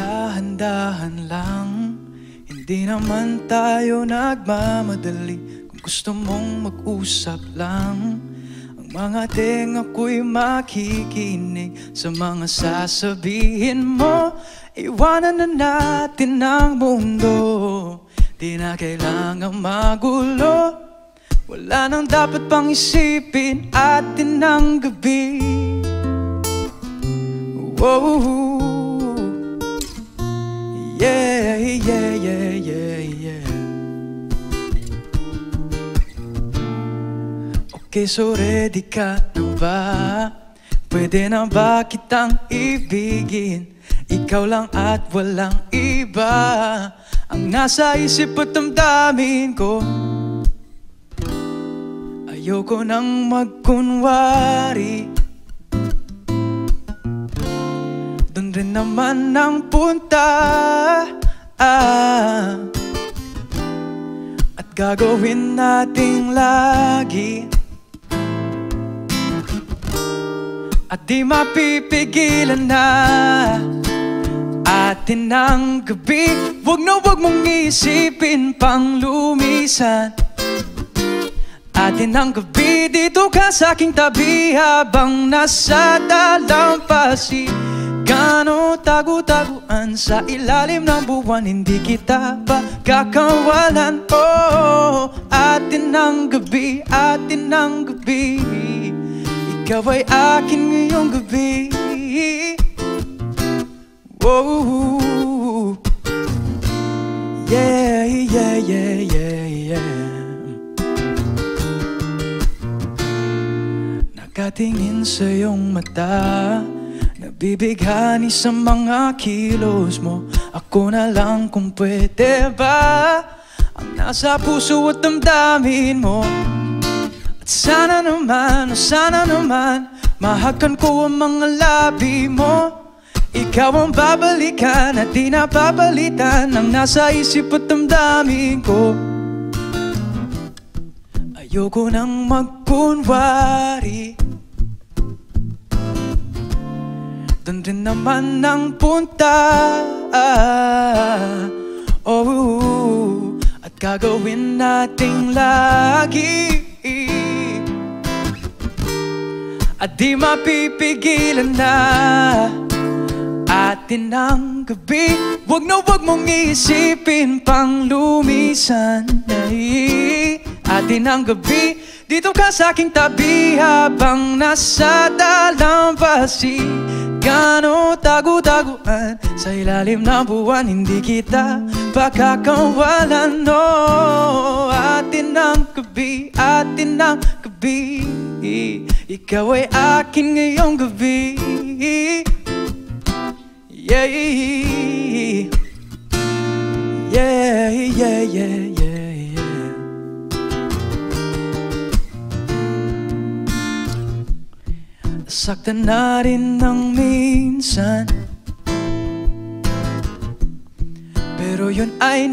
Dahan-dahan lang, hindi naman tayo nagmamadali. Kung gusto mong mag-usap lang, ang mga tenga ko'y makikinig sa mga sasabihin mo. Iwanan na natin ang mundo, di na kailangang magulo. Wala nang dapat pang isipin, atin ang gabi. Whoa. Yeah, yeah, yeah, yeah, yeah. Okay, so ready ka na ba? Pwede na ba kitang ibigin? Ikaw lang at walang iba ang nasa isip at damdamin ko. Ayoko nang magkunwari, doon rin naman ang punta. At gagawin nating lagi, at di mapipigilan na. Atin ang gabi, wag na wag mong isipin pang lumisan. Atin ang gabi, dito ka sa aking tabi habang nasa dalampasi. Gano tagu-taguan sa ilalim ng buwan, hindi kita pa kakawalan. Oh, atin ang gabi, atin ang gabi. Ikaw ay akin ngayong gabi. Oh, yeah, yeah, yeah, yeah, yeah. Nakatingin sa iyong mata, nabibighani sa mga kilos mo. Ako na lang kung pwede ba ang nasa puso at damdamin mo. At sana naman, mahakan ko ang mga labi mo. Ikaw ang babalikan at di napapalitan ang nasa isip at damdamin ko. Ayoko nang magkunwari, doon rin naman ang punta. Oh, at gagawin nating lagi, at di mapipigilan na. Atin ang gabi, wag na wag mong isipin pang lumisan. Atin ang gabi, dito ka sa aking tabi habang nasa dalampasi. Gano tagu-taguan sa ilalim ng buwan, hindi kita pakakawalan. No, atin ang gabi, atin ang gabi. Ikaw ay akin ngayong gabi. Yeah, yeah, yeah, yeah, yeah, yeah. Saktan na rin ng minsan, pero yun ay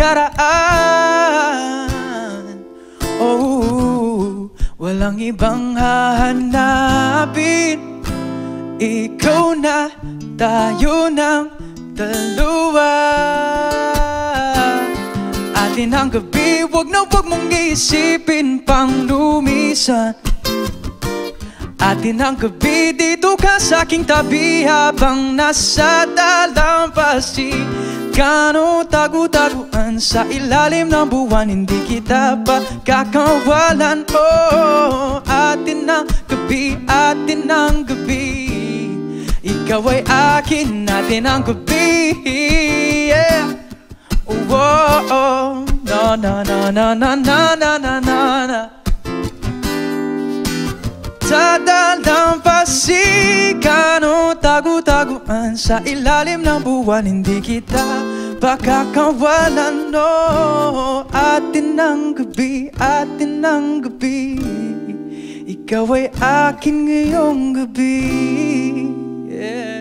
nakaraan. Oh, walang ibang hahanapin, ikaw na, tayo ng dalawa. Atin ang gabi, wag na wag mong isipin pang lumisan. Atin ang gabi, dito ka sa aking tabi habang nasa dalampasi. Gano tagu-taguan sa ilalim ng buwan, hindi kita pa kakawalan. Oh, atin ang gabi, atin ang gabi. Ikaw ay akin, natin ang gabi. Yeah. Oh, oh, oh. Na na na na na na na na na. Sa dalampasi, gano tagu-taguan sa ilalim ng buwan, hindi kita pakakawalan. No, atin ang gabi, atin ang gabi. Ikaw ay akin ngayong gabi. Yeah.